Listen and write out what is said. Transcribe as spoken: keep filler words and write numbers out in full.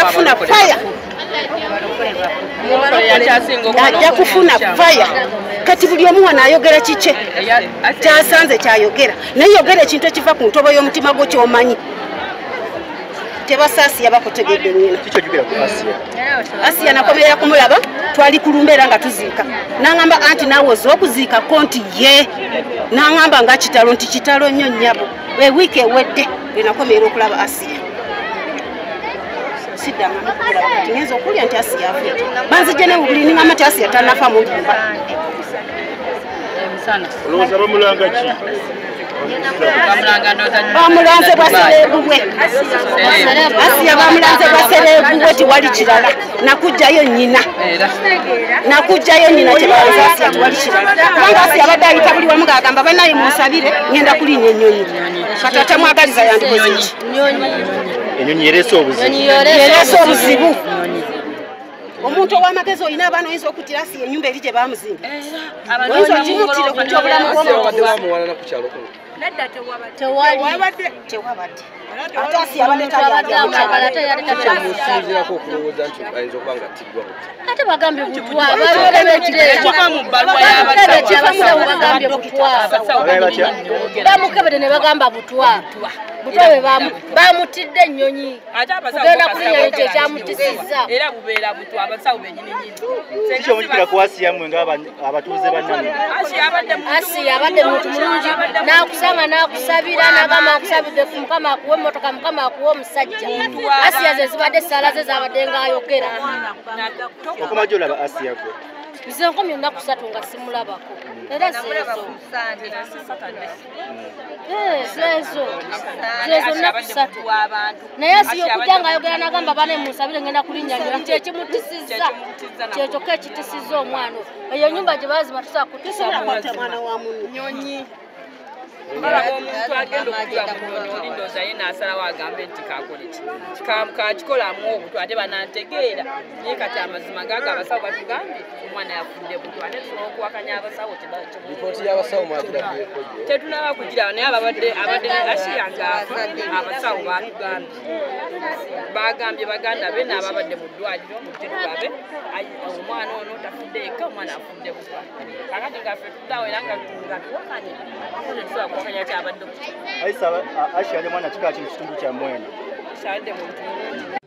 ajja kufuna fire. Ajja kufuna fire. Kati buli omu wano ayogera kike kyasanze kyayogera naye yogera ekintu ekiva ku ntobo y'omutima gwo ky'omanyi tebasaasiya bakutegedde nnyina Asiya nakomerera kumulaba twali kulumbeera nga tuziika n'aŋŋamba anti naawe oza okuziikako nti ye n'aŋŋamba nga kitalo nti kitalo nnyo nnyabo ewiiki ewedde lwe nakomerera okulaba Asiya siddanga nokulaba kati ngenza okulya nti Asiya afudde banzijje ne bubuli niŋŋamba nti Asiya tannafa mulimba olowooza bamulanga ki bamulanze bwa sereebu bwe Asiya bamulanze bwa sereebu bwe tiwali kirala nakujjayo nnyina nakujjayo nnyina kyebalanze Asiya tiwali kirala kubanga Asiya abadde ayita buli wamu ng'agamba bannaye munsabire ngenda kulinnya ennyonyi kati atamwagaliza yandikoze ki ennyonyi ereese obuzibu ereese obuzibu omuntu ow'amagezi olina abaana oyinza okuttira Asiya ennyumba eri gye baamuzimba oyinza okimuttire okutya obulamu bw'omuntu tewabadde tewabadde ate Asiya abadde talyalimusinzirako okulowooza nti ayinza okuba nga atiddwa ate bagambye Butwa bagambye Butwa bamukebede ne bagamba Butwa Butwa bwe bamutidde ennyonyi kugenda kulinnya ekyo ekyamutisizza era bubeera Butwa abasawo bennyininyini kiki omujjukira ku Asiya mmwe ng'abatuuze bannamwe Asiya abadde muntu mulungi n'akusanga n'akusabira n'agamba nkusabidde ku Mukama akuwe emmotoka Mukama akuwe omusajja Asiya ze zibadde essaala ze zaabadde ng'ayogera okoma gy'olaba Asiya gwe nze nkomye ennaku ssatu nga simulabako era zezo zezo zezo nnaku ssatu naye Asiya okujja ng'ayogera n'agamba baane munsabire ngenda kulinnya nnyonyi kyekimutisizza kyekyokka ekitisizza omwana eyo ennyumba gye baazima tusobola kutisa mwana wa munyonyi omuntu agenda okutula mu nnyonyi olindooza ye n'asalawo agambe nti kakole ki kakikolamu obutwa ate banantegeera naye kati amazima gaago abasawo batugambye omwana yafudde Butwa ate tusobola okuwakanya abasawo lipooti y'abasawo mwagirabye tetunaba kugiraba naye ababadde abadde Asiya ng'afa abasawo batugambye bagambye baganda be n'ababadde mu ddwaliro mutetulabe omwana ono tafudde yekka omwana afudde Butwa kakati ngaffe tuddawo era nga tuwakanye tetusobola kuwakanya kyabadde Asiya ali mwana kika ki mu kitundu kyammwe eno kyadde muntu mulungi